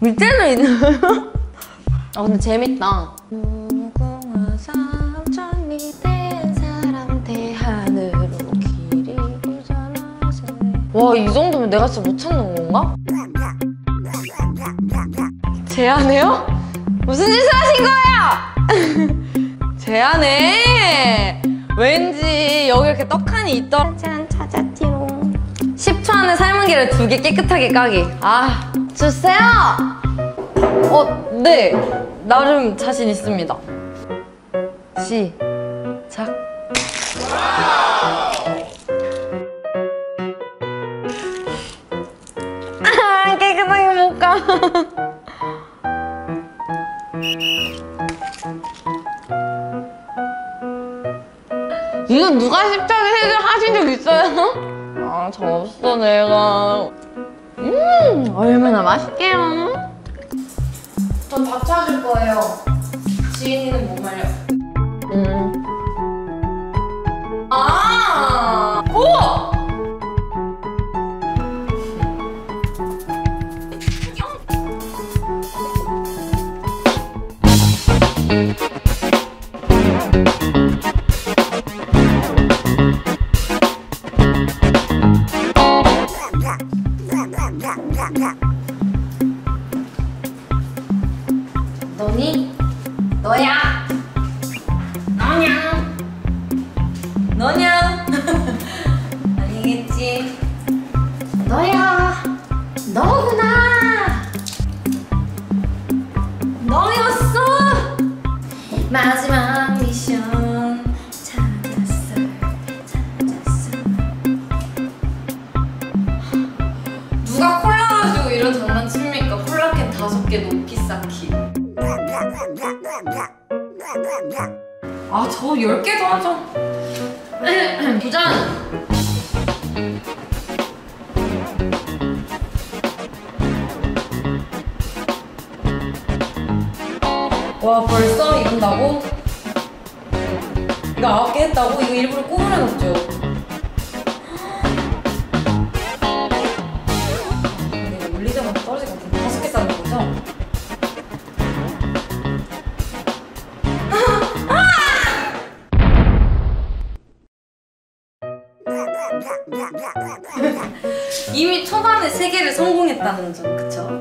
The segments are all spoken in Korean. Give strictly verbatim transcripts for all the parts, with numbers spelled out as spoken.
밑에는 있는. 아 근데 재밌다. 무궁화 삼천리 된 사람 대하늘로 길이 고전하세. 와, 이 정도면 내가 진짜 못 찾는 건가? 제안해요? 무슨 짓을 하신 거예요? 제안해. 왠지 여기 이렇게 떡하니 있던. 짠, 찾았지롱. 십 초 안에 삶은 계를 두 개 깨끗하게 까기. 아, 주세요. 어, 네. 나름 자신 있습니다. 시작. 아, 깨끗하게 못 가. 이거 누가 십 초 안에 하신 적 있어요? 아, 저 없어, 내가. 음, 얼마나 맛있게요. 전 다 찾을 거예요. 지인이는 못 말려. 음. 아! 우와! 너니? 너야? 너냐? 너냐? 아니겠지? 너야! 너구나! 너였어! 마지막 미션 찾았어, 찾았어. 누가 콜라 가지고 이런 장난칩니까? 콜라캔 다섯 개 높이 쌓기. 아, 저 열 개도 하죠. 도전! 와, 벌써 이런다고? 이거 아홉 개 했다고? 이거 일부러 구분해놓죠? 이거 올리자마자 떨어질 것 같은데 다섯 개 쌓는 거죠? 이미 초반에 세 개를 성공했다는 점, 그쵸?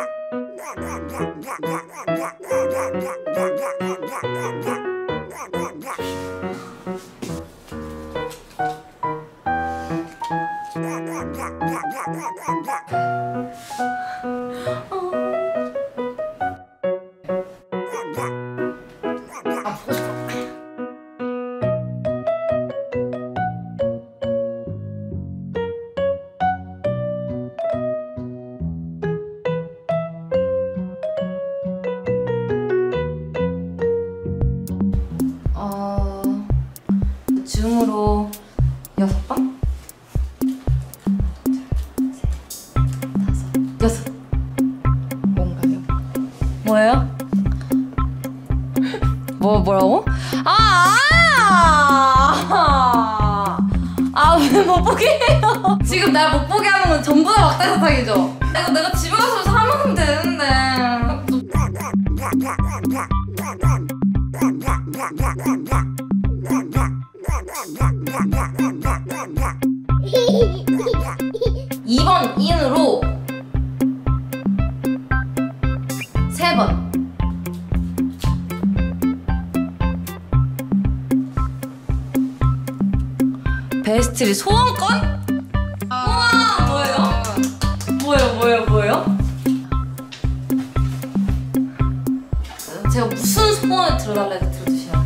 아, 보고 싶어. 줌으로 여섯 번? 둘, 셋, 다섯, 여섯. 뭔가요? 뭐예요? 뭐, 뭐라고? 아! 아! 아, 왜 못 보게 해요? 지금 날 못 보게 하는 건 전부 다 막대사탕이죠? 이거 내가 집에 가서 사 먹으면 되는데. 이 번 인으로 세 번. 베스트리 소원권? 우와, 뭐예요? 뭐예요, 뭐예요, 뭐예요? 제가 무슨 소원을 들어달라 해도 들어주시나요?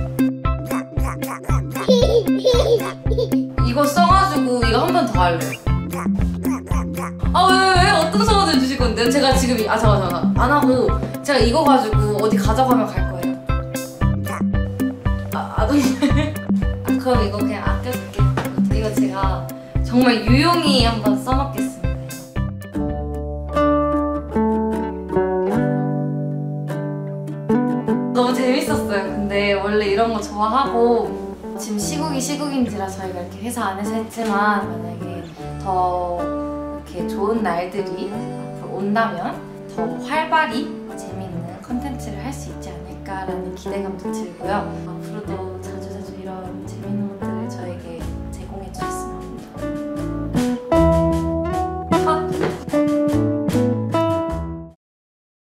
이거 써가지고 이거 한 번 더 할래요. 아, 왜, 왜? 어떤 소원을 주실 건데요? 제가 지금, 아, 잠깐, 잠깐. 안 하고, 제가 이거 가지고 어디 가져가면 갈 거예요. 아, 아동네. 아, 그럼 이거 그냥 아껴둘게요. 이거 제가 정말 유용히 한번 써먹겠습니다. 너무 재밌었어요. 근데 원래 이런 거 좋아하고, 지금 시국이 시국인지라 저희가 이렇게 회사 안에서 했지만 만약에 더 이렇게 좋은 날들이 앞으로 온다면 더 더 활발히 재미있는 컨텐츠를 할 수 있지 않을까라는 기대감도 들고요. 앞으로도